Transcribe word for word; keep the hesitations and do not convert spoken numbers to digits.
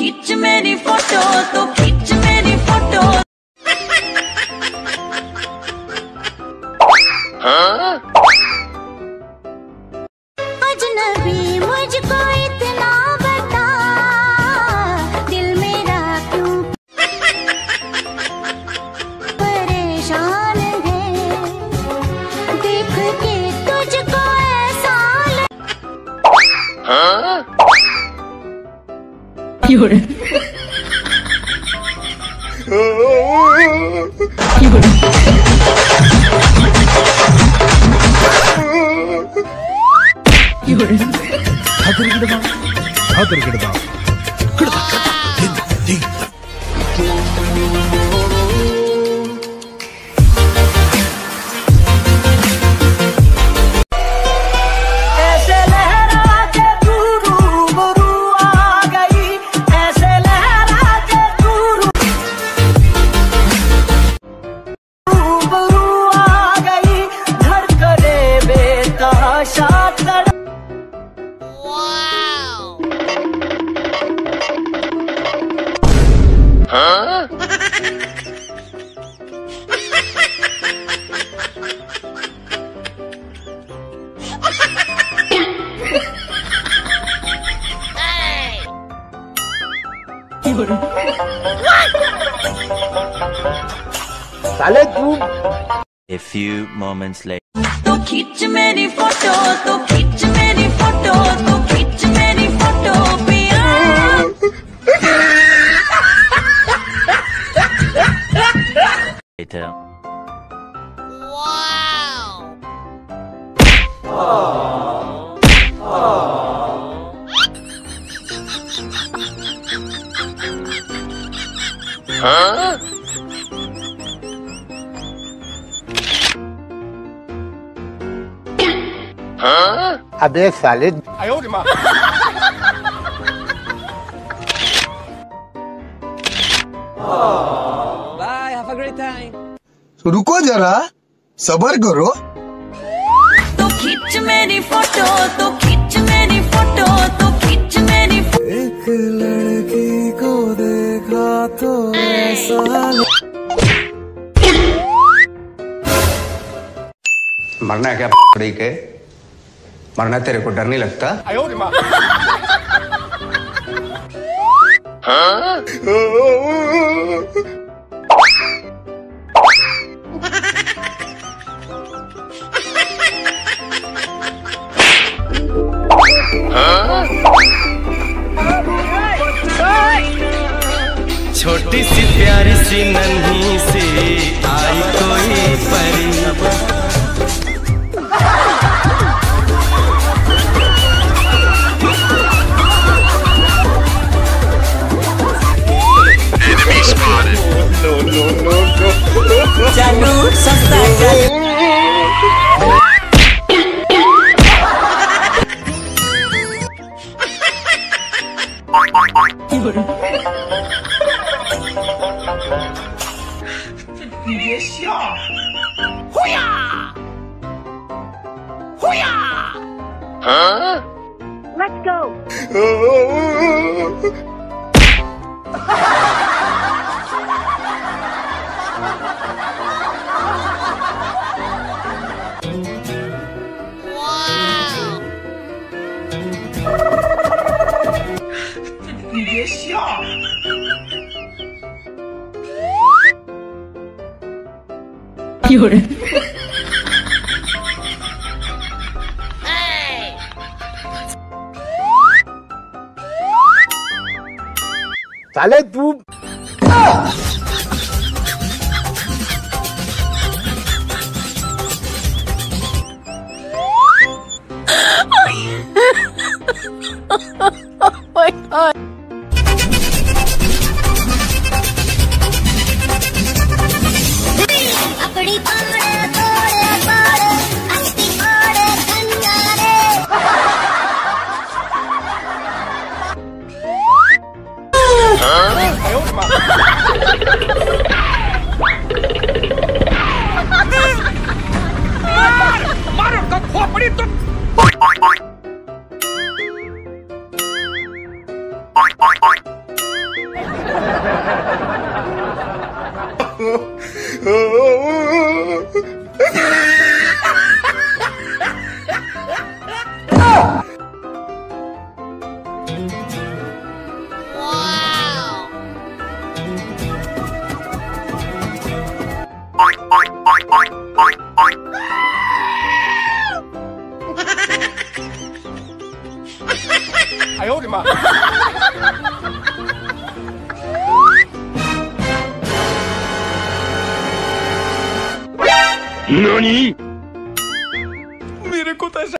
खींच मेरी फोटो, तो खींच मेरी फोटो। हाँ? अजनबी मुझको इतना बता, दिल मेरा क्यों परेशान है, देख के तुझको ऐसा लग... हाँ? क्यों रे? क्यों रे? हाथर गिड़बा हाथर गिड़बा गिड़बा दिन दिन ऐसे लहरा के तू रूबरू आ गई, ऐसे लहरा के तू रूबरू आ गई, धड़कने बेतहाशा तड़प। हाँ? साले तू। A few moments later. तो खींच मेरी फोटो, तो खींच मेरी फोटो, तो खींच मेरी फोटो पिया। Later. हाँ? हाँ? अबे साले। Bye, have a great time. रुको जरा, सब्र करो। तो खींच मेरी फोटो, तो खींच मेरी फोटो, तो खींच मेरी फोटो। एक लड़की को देखा तो ऐसा मरना है क्या पड़ी के? मरना तेरे को डर नहीं लगता? हाँ? हाँ? छोटी सी प्यारी सी नन्ही सी आई कोई परी, Enemy spotted. No, no, no, no. जानू सस्ता जानू। हाँ? Let's go. क्यों रे? साले तू। Oh my God. अपनी पाड़ तोड़ पाड़ अस्ती पाड़ कंगारे। मारो का खोपड़ी तो 哎呦我的妈！ 何？